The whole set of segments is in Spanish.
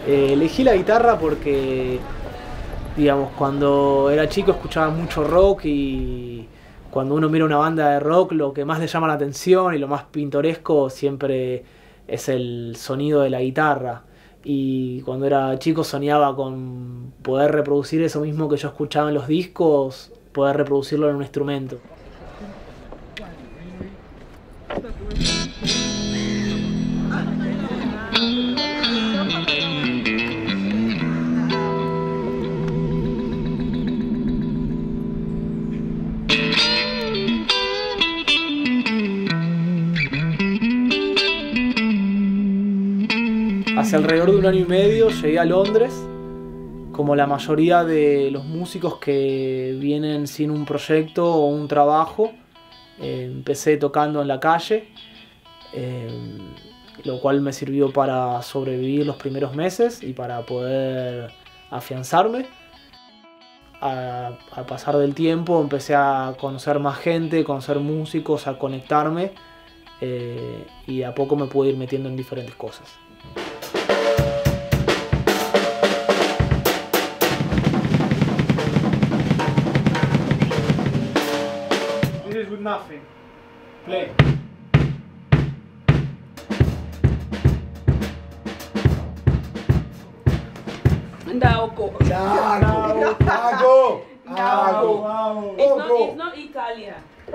Elegí la guitarra porque, digamos, cuando era chico escuchaba mucho rock y cuando uno mira una banda de rock lo que más le llama la atención y lo más pintoresco siempre es el sonido de la guitarra. Y cuando era chico soñaba con poder reproducir eso mismo que yo escuchaba en los discos, poder reproducirlo en un instrumento. Hace alrededor de 1 año y medio llegué a Londres, como la mayoría de los músicos que vienen sin un proyecto o un trabajo. Empecé tocando en la calle, lo cual me sirvió para sobrevivir los primeros meses y para poder afianzarme. Al pasar del tiempo empecé a conocer más gente, conocer músicos, a conectarme y a poco me pude ir metiendo en diferentes cosas. With nothing. Play. Naoko. Naoko. Naoko. It's not Italia.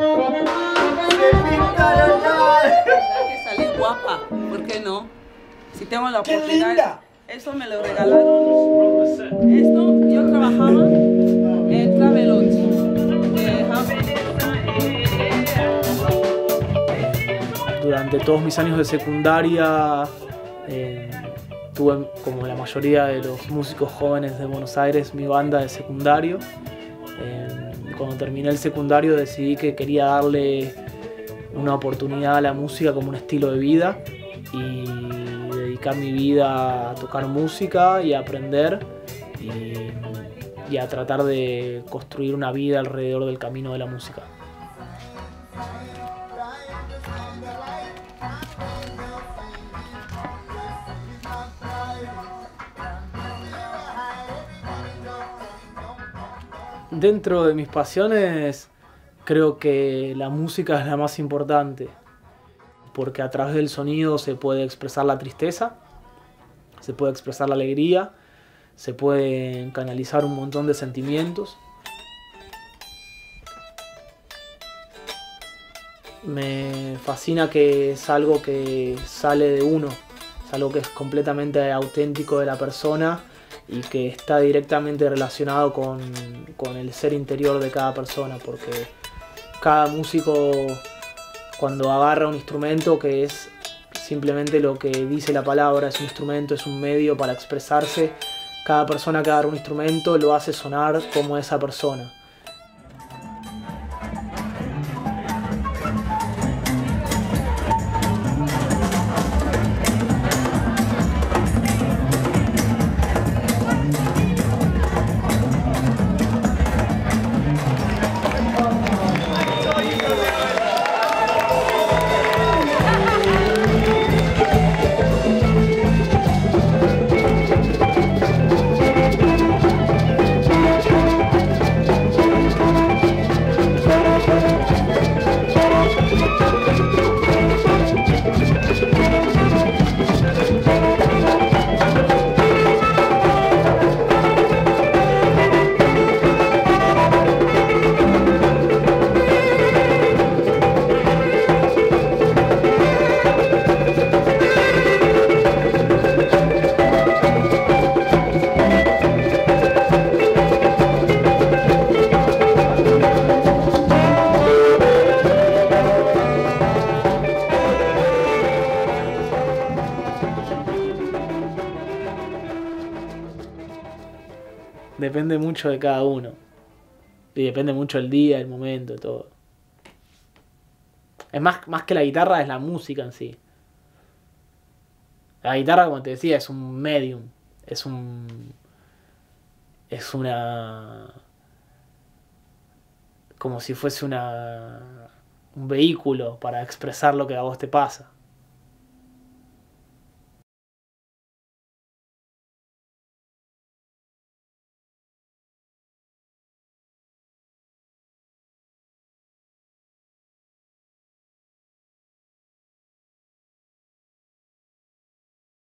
¿Verdad que sale guapa? ¿Por qué no? Si tengo la ¡Qué oportunidad. linda! Eso me lo regalaron. Esto yo trabajaba en Travelodge. Durante todos mis años de secundaria tuve, como la mayoría de los músicos jóvenes de Buenos Aires, mi banda de secundario. Cuando terminé el secundario decidí que quería darle una oportunidad a la música como un estilo de vida y dedicar mi vida a tocar música y a aprender y a tratar de construir una vida alrededor del camino de la música. Dentro de mis pasiones, creo que la música es la más importante, porque a través del sonido se puede expresar la tristeza, se puede expresar la alegría, se pueden canalizar un montón de sentimientos. Me fascina que es algo que sale de uno, es algo que es completamente auténtico de la persona y que está directamente relacionado con el ser interior de cada persona, porque cada músico cuando agarra un instrumento, que es simplemente lo que dice la palabra, es un instrumento, es un medio para expresarse, cada persona que agarra un instrumento lo hace sonar como esa persona. Depende mucho de cada uno. Y depende mucho del día, el momento, todo. Es más que la guitarra, es la música en sí. La guitarra, como te decía, es un medium. Es una... como si fuese un vehículo para expresar lo que a vos te pasa.